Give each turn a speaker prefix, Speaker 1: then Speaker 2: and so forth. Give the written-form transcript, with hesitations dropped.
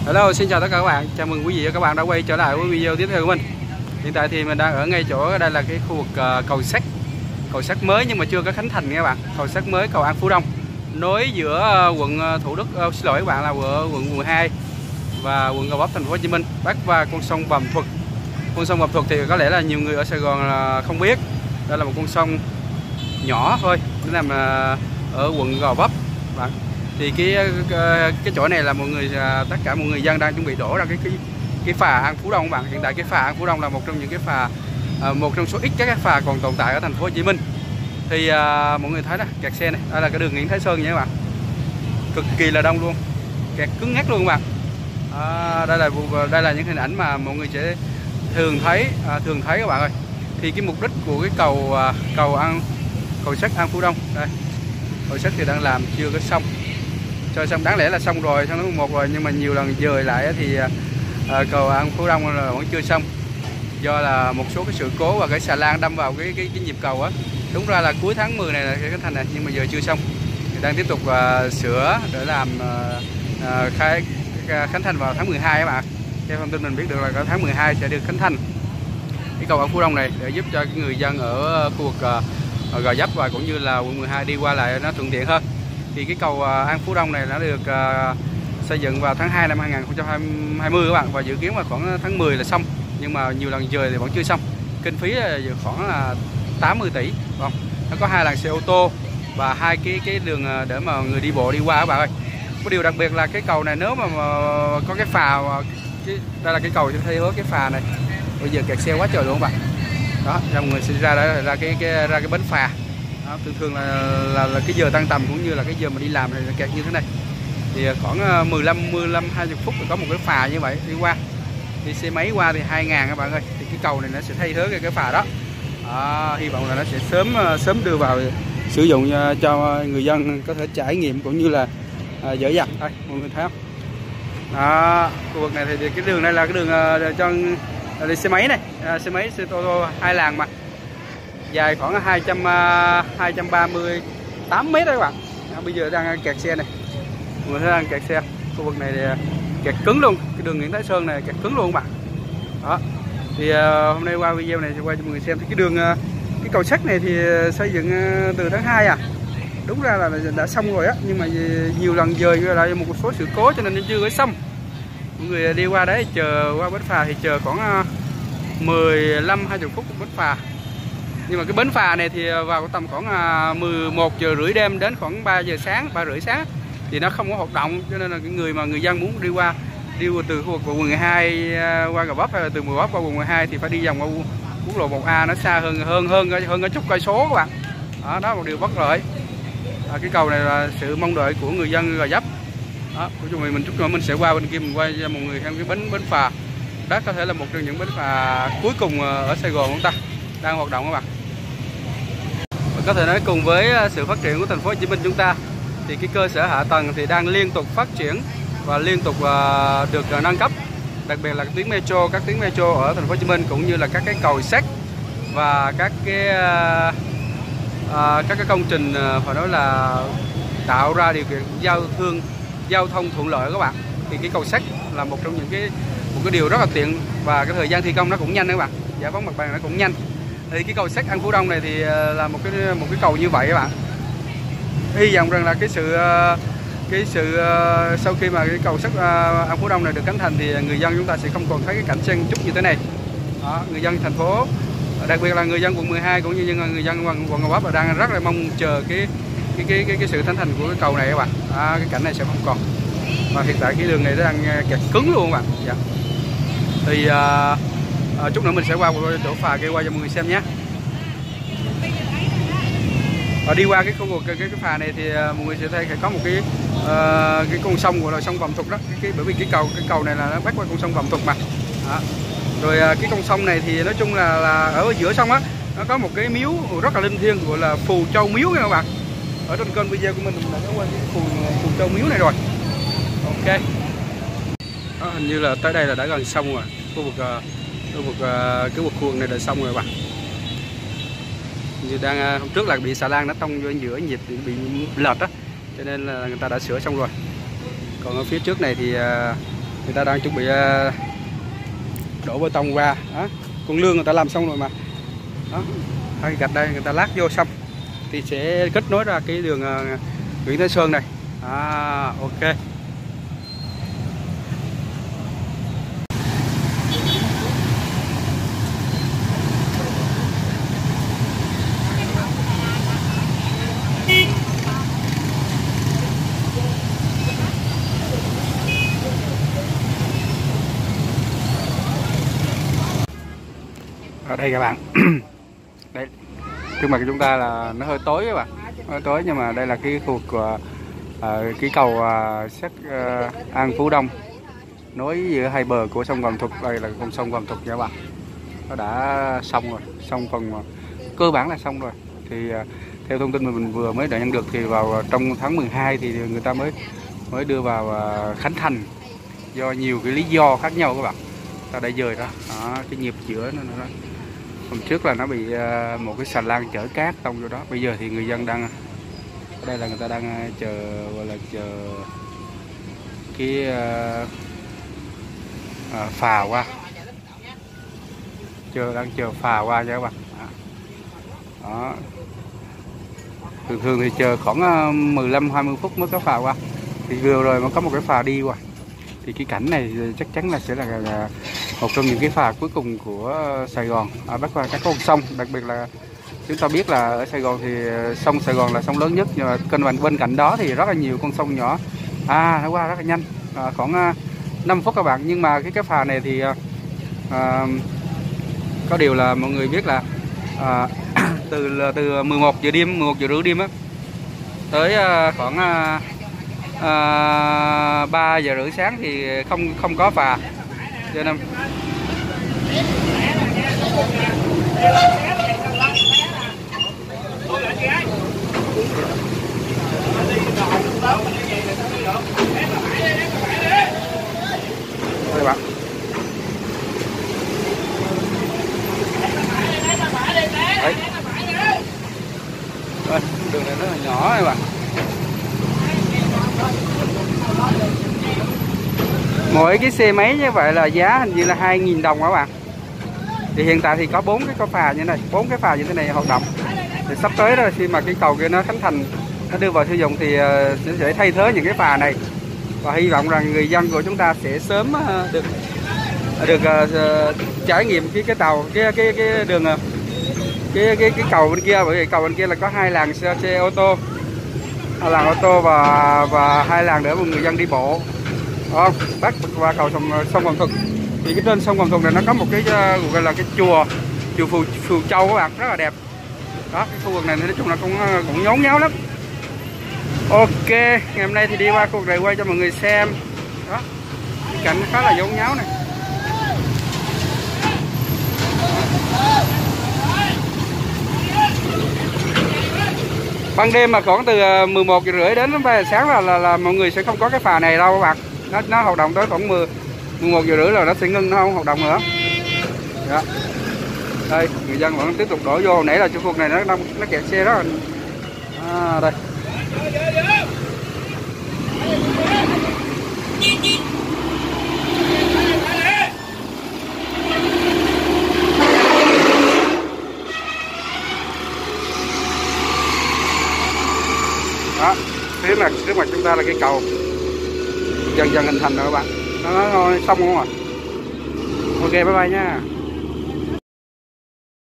Speaker 1: Hello, xin chào tất cả các bạn. Chào mừng quý vị và các bạn đã quay trở lại với video tiếp theo của mình. Hiện tại thì mình đang ở ngay chỗ đây là cái khu vực cầu sắt mới nhưng mà chưa có khánh thành nha các bạn. Cầu sắt mới cầu An Phú Đông nối giữa quận Thủ Đức, xin lỗi các bạn, là quận 12 và quận Gò Vấp, thành phố Hồ Chí Minh, bắc qua con sông Vàm Thuật. Con sông Vàm Thuật thì có lẽ là nhiều người ở Sài Gòn là không biết. Đây là một con sông nhỏ thôi, nó nằm ở quận Gò Vấp bạn. Thì cái chỗ này là tất cả mọi người dân đang chuẩn bị đổ ra cái phà An Phú Đông các bạn. Hiện tại cái phà An Phú Đông là một trong những cái phà, một trong số ít các phà còn tồn tại ở thành phố Hồ Chí Minh. Thì mọi người thấy đó, kẹt xe này, đây là cái đường Nguyễn Thái Sơn nha các bạn, cực kỳ là đông luôn, kẹt cứng ngắc luôn các bạn. Đây là những hình ảnh mà mọi người sẽ thường thấy các bạn ơi. Thì cái mục đích của cái cầu sắt An Phú Đông đây, cầu sắt thì đang làm chưa có xong. Cho xong đáng lẽ là xong rồi, xong tháng 11 rồi, nhưng mà nhiều lần dời lại thì cầu An Phú Đông là vẫn chưa xong, do là một số cái sự cố và cái xà lan đâm vào cái nhịp cầu á. Đúng ra là cuối tháng 10 này là cái khánh thành này, nhưng mà giờ chưa xong, thì đang tiếp tục sửa để làm khánh thành vào tháng 12 các bạn. Theo thông tin mình biết được là tháng 12 sẽ được khánh thành cái cầu An Phú Đông này, để giúp cho cái người dân ở khu vực Gò Vấp và cũng như là quận 12 đi qua lại nó thuận tiện hơn. Thì cái cầu An Phú Đông này đã được xây dựng vào tháng 2 năm 2020 các bạn, và dự kiến là khoảng tháng 10 là xong, nhưng mà nhiều lần dời thì vẫn chưa xong. Kinh phí là khoảng là 80 tỷ. Không, nó có 2 làn xe ô tô và 2 cái đường để mà người đi bộ đi qua các bạn ơi. Có điều đặc biệt là cái cầu này nếu mà có cái phà, đây là cái cầu sẽ thay thế cái phà này. Bây giờ kẹt xe quá trời luôn các bạn. Đó, mọi người sẽ ra cái bến phà. Đó, thường là cái giờ tăng tầm cũng như là cái giờ mà đi làm thì kẹt như thế này. Thì khoảng 15-20 phút thì có một cái phà như vậy đi qua. Đi xe máy qua thì 2.000 các bạn ơi. Thì cái cầu này nó sẽ thay thế cái phà đó. Hy vọng là nó sẽ sớm đưa vào sử dụng cho người dân có thể trải nghiệm cũng như là dễ dàng. Đây, mọi người thấy không? Đó, khu vực này thì cái đường này là cái đường cho đi xe máy này, xe máy, xe ô tô 2 làn mà dài khoảng 238 mét đấy các bạn. Bây giờ đang kẹt xe này, mọi người thấy đang kẹt xe. Khu vực này thì kẹt cứng luôn, cái đường Nguyễn Thái Sơn này kẹt cứng luôn các bạn. Đó, thì hôm nay qua video này sẽ quay cho mọi người xem thì cái cầu sắt này thì xây dựng từ tháng 2 à. Đúng ra là đã xong rồi á, nhưng mà nhiều lần dời lại một số sự cố cho nên chưa có xong. Mọi người đi qua đấy chờ qua bến phà thì chờ khoảng 15-20 phút bến phà. Nhưng mà cái bến phà này thì vào tầm khoảng 11 giờ rưỡi đêm đến khoảng 3 giờ sáng, 3 rưỡi sáng thì nó không có hoạt động, cho nên là cái người dân muốn đi từ khu vực quận 12 qua Gò Vấp hay là từ Gò Vấp qua quận 12 thì phải đi vòng qua quốc lộ 1A, nó xa hơn có chút cây số các bạn. Đó là một điều bất lợi. Cái cầu này là sự mong đợi của người dân Gò Vấp. Đó, của chúng mình chút nữa mình sẽ qua bên kia, mình quay cho mọi người xem cái bến phà. Đó có thể là một trong những bến phà cuối cùng ở Sài Gòn chúng ta đang hoạt động các bạn. Và có thể nói cùng với sự phát triển của thành phố Hồ Chí Minh chúng ta thì cái cơ sở hạ tầng thì đang liên tục phát triển và liên tục được nâng cấp, đặc biệt là các tuyến metro ở thành phố Hồ Chí Minh, cũng như là các cái cầu sắt và các cái công trình phải nói là tạo ra điều kiện giao thông thuận lợi các bạn. Thì cái cầu sắt là một trong những cái điều rất là tiện, và cái thời gian thi công nó cũng nhanh các bạn, giải phóng mặt bằng nó cũng nhanh. Thì cái cầu sắt An Phú Đông này thì là một cái cầu như vậy các bạn. Hy vọng rằng là sau khi mà cái cầu sắt An Phú Đông này được khánh thành thì người dân chúng ta sẽ không còn thấy cái cảnh chen chúc như thế này. Đó, người dân thành phố, đặc biệt là người dân quận 12 cũng như người dân quận Gò Vấp đang rất là mong chờ cái sự khánh thành của cái cầu này các bạn. Cái cảnh này sẽ không còn, và hiện tại cái đường này nó đang kẹt cứng luôn các bạn. Dạ. Thì chút nữa mình sẽ qua chỗ phà kia quay cho mọi người xem nhé. Và đi qua cái khu vực cái phà này thì mọi người sẽ thấy có một cái con sông gọi là sông Vàm Thuật đó. Bởi vì cái cầu này là nó bắc qua con sông Vàm Thuật mà. Đó. Rồi cái con sông này thì nói chung là ở giữa sông á, nó có một cái miếu rất là linh thiêng gọi là Phù Châu Miếu nha các bạn. Ở trên kênh video của mình đã có qua cái Phù Châu Miếu này rồi. Ok. Đó, hình như là tới đây là đã gần xong rồi. Khu vực cái khuôn này đã xong rồi các bạn. Như hôm trước là bị xà lan nó tông vô giữa nhịp bị lệch đó, cho nên là người ta đã sửa xong rồi. Còn ở phía trước này thì người ta đang chuẩn bị đổ bê tông qua đó. Con lương người ta làm xong rồi mà đó, cái gạch đây người ta lát vô xong thì sẽ kết nối ra cái đường Nguyễn Thái Sơn này. Ok. Ở đây các bạn đây trước mặt chúng ta là nó hơi tối các bạn, hơi tối, nhưng mà đây là cái khu vực cái cầu sắt An Phú Đông nối giữa hai bờ của sông Vàm Thuật. Đây là con sông Vàm Thuật nha các bạn, nó đã xong rồi, xong phần cơ bản là xong rồi. Thì theo thông tin mà mình vừa mới đã nhận được thì vào trong tháng 12 thì người ta mới đưa vào khánh thành, do nhiều cái lý do khác nhau các bạn. Ta đã dời đó, cái nhịp giữa nó hôm trước là nó bị một cái xà lan chở cát tông vô đó. Bây giờ thì người dân đang ở đây là người ta đang chờ, gọi là chờ cái phà qua, đang chờ phà qua nha các bạn. Đó. Thường thì chờ khoảng 15-20 phút mới có phà qua. Thì vừa rồi mới có một cái phà đi qua. Thì cái cảnh này chắc chắn là sẽ là một trong những cái phà cuối cùng của Sài Gòn, bắc qua các con sông. Đặc biệt là chúng ta biết là ở Sài Gòn thì sông Sài Gòn là sông lớn nhất, nhưng mà bên cạnh đó thì rất là nhiều con sông nhỏ. Nó qua rất là nhanh, khoảng 5 phút các bạn. Nhưng mà cái phà này thì có điều là mọi người biết là từ 11 giờ rưỡi đêm á tới khoảng 3 giờ rưỡi sáng thì không có phà, cho nên đây bạn. Đấy. Đường này rất là nhỏ này bạn. Mỗi cái xe máy như vậy là giá hình như là 2.000 đồng các bạn. Thì hiện tại thì có 4 cái phà như thế này, 4 cái phà như thế này hoạt động. Thì sắp tới đó, khi mà cái cầu kia nó khánh thành, nó đưa vào sử dụng thì sẽ thay thế những cái phà này. Và hy vọng rằng người dân của chúng ta sẽ sớm được trải nghiệm cái tàu, cái đường cái cầu bên kia, bởi vì cầu bên kia là có 2 làn xe ô tô, 2 làn ô tô và 2 làn để người dân đi bộ. Đó, bắt qua cầu sông Vàm Thuật. Thì cái trên sông Vàm Thuật này nó có một cái gọi là cái chùa Phù Châu các bạn, rất là đẹp. Đó, cái khu vực này nói chung là cũng nhốn nháo lắm. Ok, ngày hôm nay thì đi qua khu vực này quay cho mọi người xem. Đó, cái cảnh khá là nhốn nháo này. Ban đêm mà khoảng từ 11 giờ rưỡi đến 3 giờ sáng là mọi người sẽ không có cái phà này đâu các bạn. Nó hoạt động tới khoảng 11 giờ rưỡi là nó sẽ ngưng, nó không hoạt động nữa. Đó. Đây, người dân vẫn tiếp tục đổ vô. Nãy là chỗ khu vực này nó kẹt xe đó. Đây. Đó, trước mặt chúng ta là cái cầu dần dần hình thành rồi các bạn. Nó xong không ạ? Ok, bye bye nha.